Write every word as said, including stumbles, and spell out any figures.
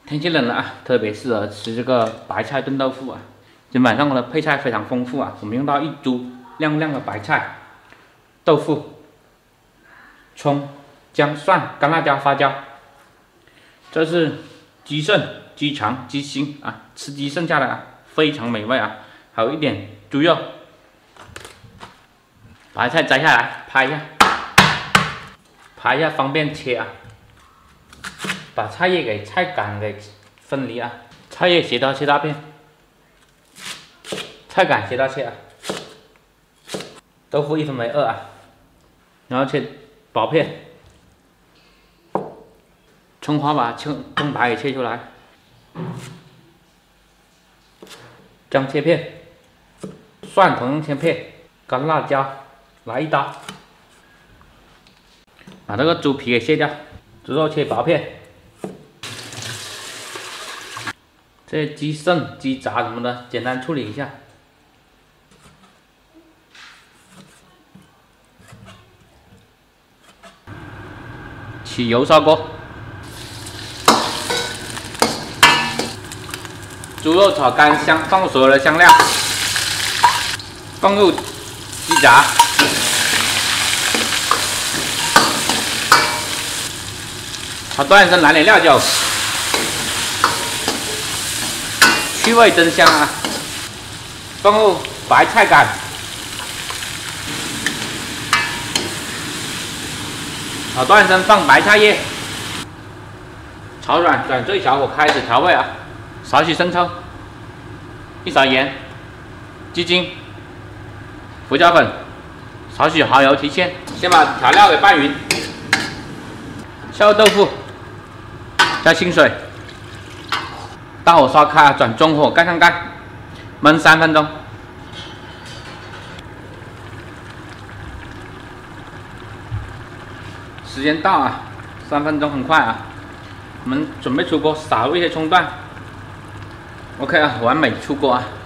天气冷了啊，特别适合吃这个白菜炖豆腐啊。今天晚上我的配菜非常丰富啊，我们用到一株亮亮的白菜、豆腐、葱、姜、蒜、干辣椒、花椒。这是鸡肾、鸡肠、鸡心啊，吃鸡剩下的啊，非常美味啊。还有一点猪肉。白菜摘下来，拍一下，拍一下方便切啊。把菜叶给菜杆给分离啊，菜叶斜刀切大片，菜杆斜刀切啊，豆腐一分为二啊，然后切薄片，葱花把葱葱白给切出来，姜切片，蒜同样切片，干辣椒来一刀，把这个猪皮给卸掉，猪肉切薄片。这些鸡肾、鸡杂什么的，简单处理一下。起油烧锅，猪肉炒干香，放入所有的香料，放入鸡杂，炒断一声，来点料酒。去味增香啊！放入白菜干，炒断生放白菜叶，炒软转最小火开始调味啊！少许生抽，一勺盐，鸡精、胡椒粉，少许蚝油提鲜。先把调料给拌匀，下入豆腐，加清水。大火烧开，转中火，盖上盖，焖三分钟。时间到啊，三分钟很快啊。我们准备出锅，撒入一些葱段。OK 啊，完美出锅啊。